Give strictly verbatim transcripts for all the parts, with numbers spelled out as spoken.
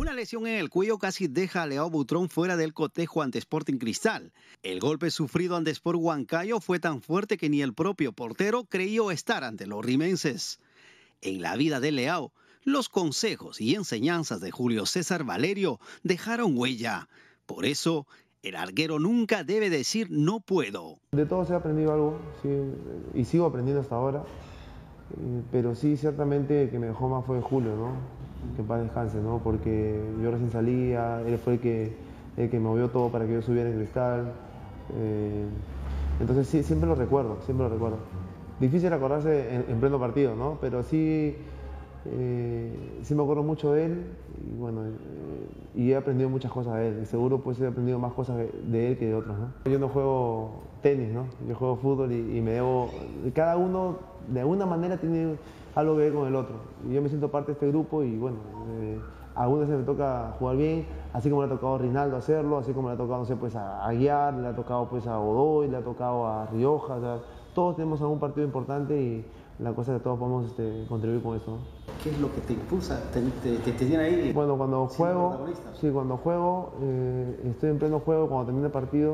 Una lesión en el cuello casi deja a Leao Butrón fuera del cotejo ante Sporting Cristal. El golpe sufrido ante Sport Huancayo fue tan fuerte que ni el propio portero creyó estar ante los rimenses. En la vida de Leao, los consejos y enseñanzas de Julio César Valerio dejaron huella. Por eso, el arquero nunca debe decir no puedo. De todos he aprendido algo, sí, y sigo aprendiendo hasta ahora, eh, pero sí, ciertamente el que me dejó más fue Julio, ¿no? Que en paz descanse, ¿no? Porque yo recién salía, él fue el que, el que movió todo para que yo subiera en Cristal. Eh, entonces sí, siempre lo recuerdo, siempre lo recuerdo. Difícil acordarse en, en pleno partido, ¿no? Pero sí, eh, sí me acuerdo mucho de él y bueno, eh, y he aprendido muchas cosas de él. Y seguro pues he aprendido más cosas de, de él que de otros, ¿no? Yo no juego tenis, ¿no? Yo juego fútbol y, y me debo... Cada uno de alguna manera tiene algo que ver con el otro. Y yo me siento parte de este grupo y bueno, eh, a algunas veces me toca jugar bien, así como le ha tocado a Rinaldo hacerlo, así como le ha tocado, no sé, pues a Aguiar, le ha tocado pues a Godoy, le ha tocado a Rioja, o sea, todos tenemos algún partido importante y la cosa es que todos podemos este, contribuir con eso, ¿no? ¿Qué es lo que te impulsa? ¿Te, te, te tiene ahí? Bueno, cuando juego, sí, cuando juego, eh, estoy en pleno juego, cuando termina el partido,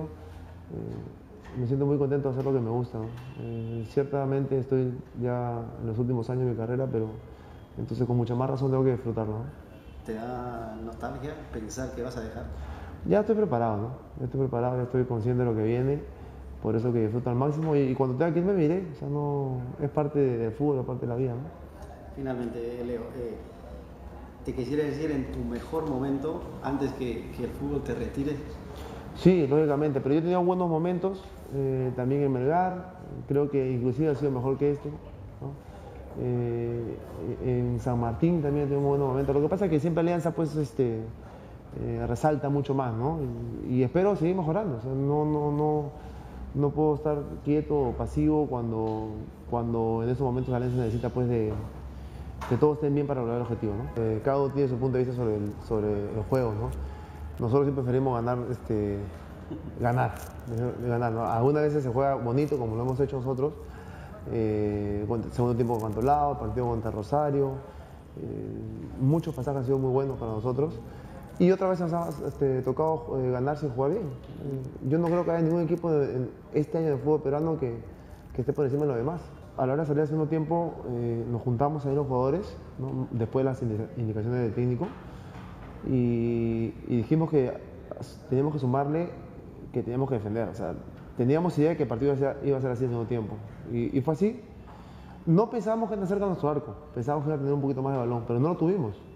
eh, me siento muy contento de hacer lo que me gusta, ¿no? Eh, ciertamente estoy ya en los últimos años de mi carrera, pero entonces con mucha más razón tengo que disfrutarlo, ¿no? ¿Te da nostalgia pensar que vas a dejar? Ya estoy preparado, ¿no? Ya estoy preparado, ya estoy consciente de lo que viene, por eso que disfruto al máximo y, y cuando tenga que irme me iré, o sea, no, es parte del fútbol, es parte de la vida, ¿no? Finalmente, Leo, eh, te quisiera decir en tu mejor momento, antes que, que el fútbol te retire. Sí, lógicamente, pero yo he tenido buenos momentos, eh, también en Melgar, creo que inclusive ha sido mejor que este, ¿no? Eh, en San Martín también he tenido buenos momentos. Lo que pasa es que siempre Alianza pues este, eh, resalta mucho más, ¿no? Y, y espero seguir mejorando, o sea, no, no, no, no puedo estar quieto o pasivo cuando, cuando en esos momentos Alianza necesita pues de que todos estén bien para lograr el objetivo, ¿no? Eh, cada uno tiene su punto de vista sobre el, sobre el juego, ¿no? Nosotros siempre preferimos ganar, este, ganar, ganar, ¿no? Algunas veces se juega bonito, como lo hemos hecho nosotros, eh, segundo tiempo contra Lado, partido contra Rosario, eh, muchos pasajes han sido muy buenos para nosotros y otras veces nos ha este, tocado eh, ganar sin jugar bien. Eh, yo no creo que haya ningún equipo de, en este año de fútbol peruano que, que esté por encima de los demás. A la hora de salir al segundo tiempo eh, nos juntamos ahí los jugadores, ¿no? Después de las indicaciones del técnico y, y dijimos que teníamos que sumarle, que teníamos que defender. O sea, teníamos idea de que el partido iba a ser, iba a ser así en el segundo tiempo y, y fue así. No pensábamos que iban a cerca de nuestro arco, pensábamos que iba a tener un poquito más de balón, pero no lo tuvimos.